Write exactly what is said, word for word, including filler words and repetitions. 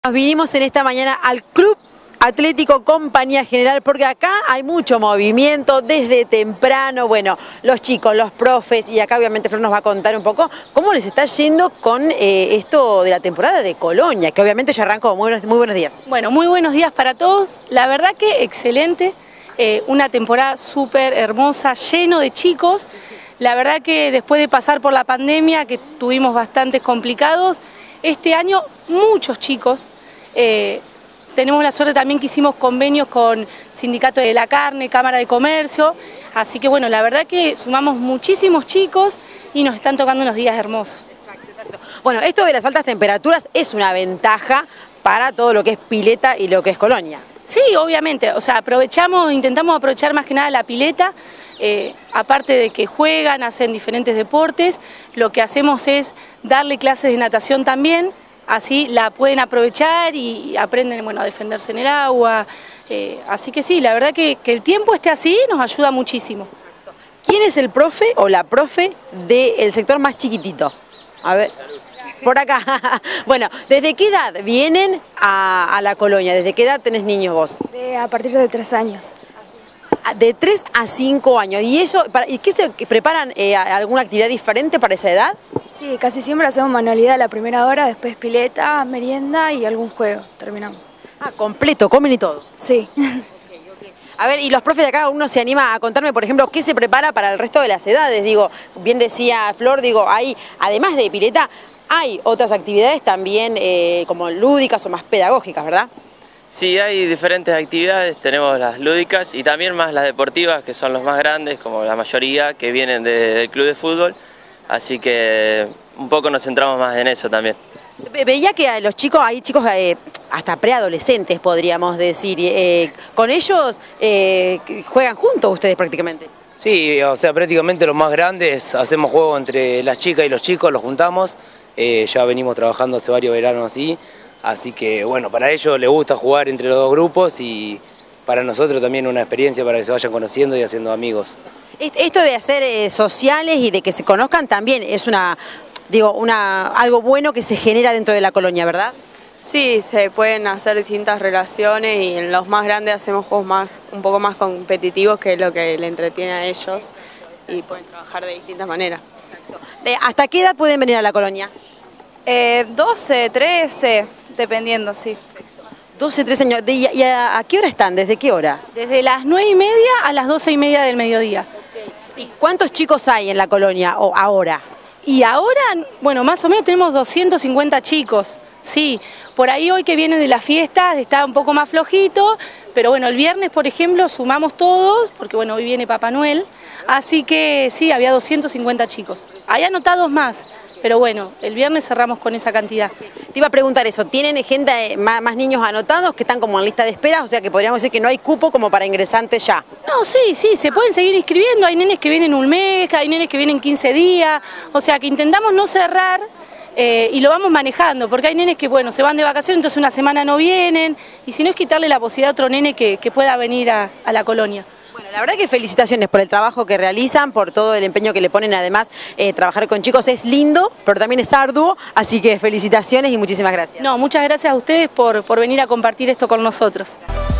Nos vinimos en esta mañana al Club Atlético Compañía General porque acá hay mucho movimiento desde temprano. Bueno, los chicos, los profes, y acá obviamente Flor nos va a contar un poco cómo les está yendo con eh, esto de la temporada de Colonia, que obviamente ya arrancó. Muy buenos, muy buenos días. Bueno, muy buenos días para todos. La verdad que excelente, eh, una temporada súper hermosa, lleno de chicos. La verdad que después de pasar por la pandemia, que tuvimos bastantes complicados, este año muchos chicos. Eh, tenemos la suerte también que hicimos convenios con Sindicato de la Carne, Cámara de Comercio, así que bueno, la verdad que sumamos muchísimos chicos y nos están tocando unos días hermosos. Exacto, exacto. Bueno, esto de las altas temperaturas es una ventaja para todo lo que es pileta y lo que es Colonia. Sí, obviamente, o sea, aprovechamos, intentamos aprovechar más que nada la pileta, eh, aparte de que juegan, hacen diferentes deportes, lo que hacemos es darle clases de natación también. Así la pueden aprovechar y aprenden, bueno, a defenderse en el agua. Eh, así que sí, la verdad que, que el tiempo esté así nos ayuda muchísimo. Exacto. ¿Quién es el profe o la profe del sector más chiquitito? A ver, por acá. Bueno, ¿desde qué edad vienen a, a la Colonia? ¿Desde qué edad tenés niños vos? De, a partir de tres años. De tres a cinco años. ¿Y eso, para, y qué se preparan eh, alguna actividad diferente para esa edad? Sí, casi siempre hacemos manualidad a la primera hora, después pileta, merienda y algún juego, terminamos. Ah, completo, comen y todo. Sí. Okay, okay. A ver, y los profes de acá, uno se anima a contarme, por ejemplo, qué se prepara para el resto de las edades. Digo, bien decía Flor, digo, hay, además de pileta, hay otras actividades también eh, como lúdicas o más pedagógicas, ¿verdad? Sí, hay diferentes actividades, tenemos las lúdicas y también más las deportivas, que son los más grandes, como la mayoría, que vienen de, del club de fútbol, así que un poco nos centramos más en eso también. Veía que los chicos, hay chicos eh, hasta preadolescentes, podríamos decir, eh, con ellos eh, juegan juntos ustedes prácticamente. Sí, o sea, prácticamente los más grandes hacemos juego entre las chicas y los chicos, los juntamos, eh, ya venimos trabajando hace varios veranos así. Así que bueno, para ellos les gusta jugar entre los dos grupos y para nosotros también una experiencia para que se vayan conociendo y haciendo amigos. Esto de hacer eh, sociales y de que se conozcan también es una, digo, una, algo bueno que se genera dentro de la Colonia, ¿verdad? Sí, se pueden hacer distintas relaciones y en los más grandes hacemos juegos más, un poco más competitivos, que es lo que le entretiene a ellos y pueden trabajar de distintas maneras. Exacto. ¿Hasta qué edad pueden venir a la Colonia? Eh, doce, trece, dependiendo, sí. doce, trece años. ¿Y a, y a, a qué hora están? ¿Desde qué hora? Desde las nueve y media a las doce y media del mediodía. Okay. ¿Y cuántos chicos hay en la Colonia o ahora? Y ahora, bueno, más o menos tenemos doscientos cincuenta chicos, sí. Por ahí hoy que vienen de las fiestas está un poco más flojito, pero bueno, el viernes, por ejemplo, sumamos todos, porque bueno, hoy viene Papá Noel, así que sí, había doscientos cincuenta chicos. Hay anotados más. Pero bueno, el viernes cerramos con esa cantidad. Te iba a preguntar eso, ¿tienen gente, más, más niños anotados que están como en lista de espera? O sea que podríamos decir que no hay cupo como para ingresantes ya. No, sí, sí, se pueden seguir inscribiendo, hay nenes que vienen un mes, hay nenes que vienen quince días, o sea que intentamos no cerrar eh, y lo vamos manejando, porque hay nenes que bueno, se van de vacaciones, entonces una semana no vienen, y si no es quitarle la posibilidad a otro nene que, que pueda venir a, a la Colonia. Bueno, la verdad que felicitaciones por el trabajo que realizan, por todo el empeño que le ponen. Además, eh, trabajar con chicos es lindo, pero también es arduo, así que felicitaciones y muchísimas gracias. No, muchas gracias a ustedes por, por venir a compartir esto con nosotros.